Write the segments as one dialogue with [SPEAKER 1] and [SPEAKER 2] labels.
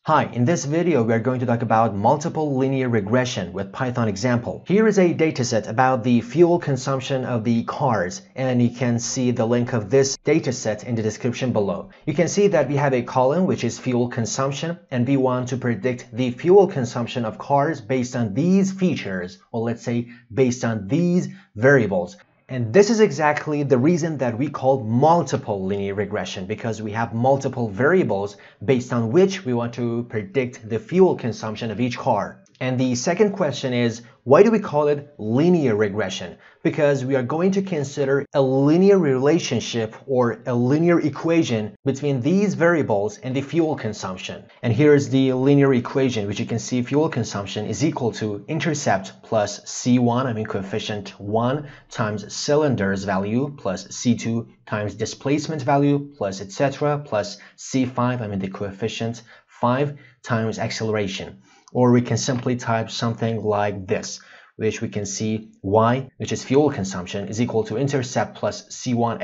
[SPEAKER 1] Hi, in this video we are going to talk about multiple linear regression with Python example. Here is a dataset about the fuel consumption of the cars, and you can see the link of this dataset in the description below. You can see that we have a column which is fuel consumption, and we want to predict the fuel consumption of cars based on these features, or let's say based on these variables. And this is exactly the reason that we call multiple linear regression, because we have multiple variables based on which we want to predict the fuel consumption of each car. And the second question is, why do we call it linear regression? Because we are going to consider a linear relationship or a linear equation between these variables and the fuel consumption. And here's the linear equation, which you can see fuel consumption is equal to intercept plus C1, coefficient 1, times cylinder's value plus C2 times displacement value plus etc. plus C5, the coefficient 5 times acceleration. Or we can simply type something like this, which we can see y, which is fuel consumption, is equal to intercept plus C1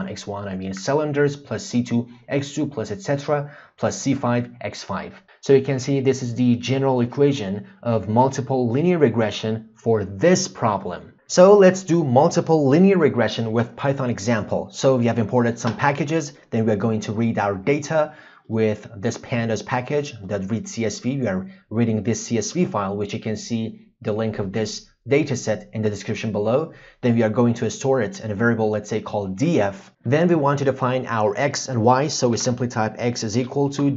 [SPEAKER 1] x1 cylinders plus C2 x2 plus etc. plus C5 x5. So you can see this is the general equation of multiple linear regression for this problem. So let's do multiple linear regression with Python example. So we have imported some packages, then we are going to read our data with this pandas package that reads CSV. We are reading this CSV file, which you can see the link of this dataset in the description below. Then we are going to store it in a variable, let's say called df. Then we want to define our x and y, so we simply type x is equal to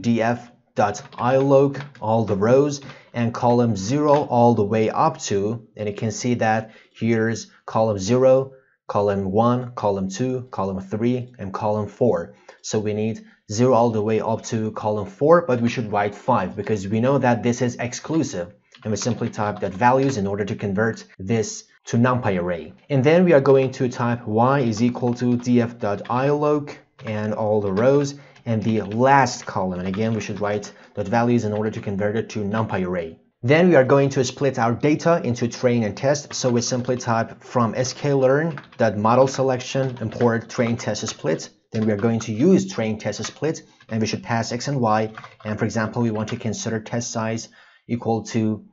[SPEAKER 1] df.ilog, all the rows, and column 0 all the way up to, and you can see that here's column 0, column 1, column 2, column 3, and column 4. So we need 0 all the way up to column 4, but we should write 5 because we know that this is exclusive. And we simply type that values in order to convert this to NumPy array. And then we are going to type y is equal to df.ilog and all the rows and the last column. And again, we should write that values in order to convert it to NumPy array. Then we are going to split our data into train and test. So we simply type from sklearn.model selection import train test split. Then we are going to use train test split, and we should pass x and y. And for example, we want to consider test size equal to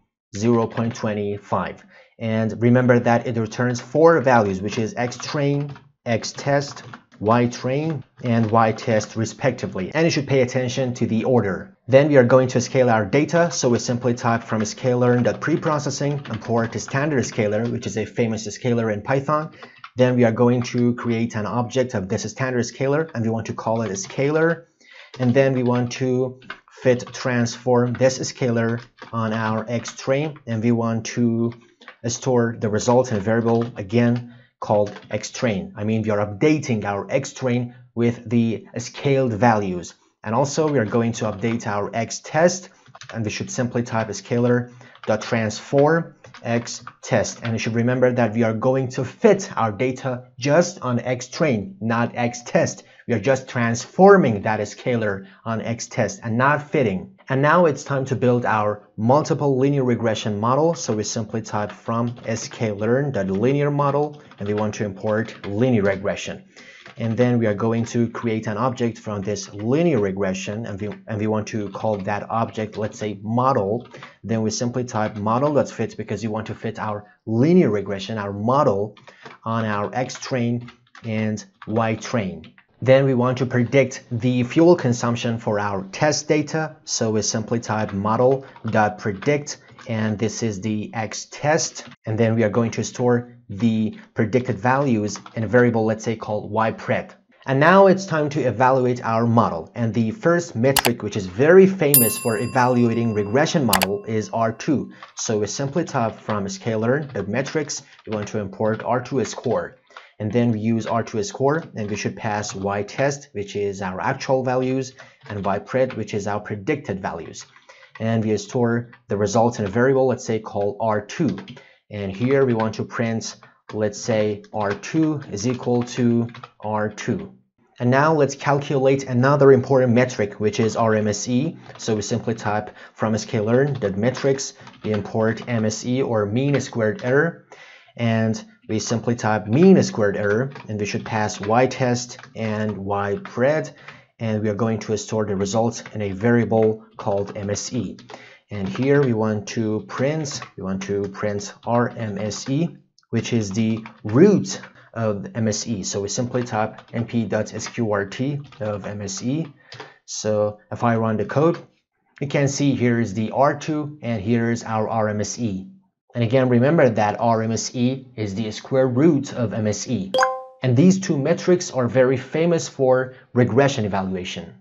[SPEAKER 1] 0.25. And remember that it returns 4 values, which is x train, x test, y train, and y test respectively. And you should pay attention to the order. Then we are going to scale our data. So we simply type from sklearn.preprocessing import the standard scaler, which is a famous scaler in Python. Then we are going to create an object of this standard scaler, and we want to call it a scaler. And then we want to fit transform this scaler on our x train, and we want to store the result in a variable again called x train. We are updating our x train with the scaled values. And also we are going to update our x test, and we should simply type a scaler.transform x test. And you should remember that we are going to fit our data just on x train, not x test. We are just transforming that scalar on x test and not fitting. And now it's time to build our multiple linear regression model. So we simply type from sklearn.linear model, and we want to import linear regression. And then we are going to create an object from this linear regression, and we want to call that object, let's say model. Then we simply type model.fit because you want to fit our linear regression, our model, on our x train and y train. Then we want to predict the fuel consumption for our test data. So we simply type model.predict, and this is the x test. And then we are going to store the predicted values in a variable, let's say called ypred. And now it's time to evaluate our model. And the first metric, which is very famous for evaluating regression model, is R2. So we simply type from sklearn.metrics, we want to import R2 score. And then we use R2 score, and we should pass y test, which is our actual values, and ypred, which is our predicted values. And we store the results in a variable, let's say called R2. And here we want to print, let's say R2 is equal to R2. And now let's calculate another important metric, which is RMSE. So we simply type from sklearn.metrics, we import MSE, or mean squared error. And we simply type mean squared error, and we should pass y test and ypred. and we are going to store the results in a variable called MSE. And here we want to print RMSE, which is the root of MSE. So we simply type np.sqrt of MSE. So if I run the code, you can see here is the R2 and here is our RMSE. And again, remember that RMSE is the square root of MSE. And these two metrics are very famous for regression evaluation.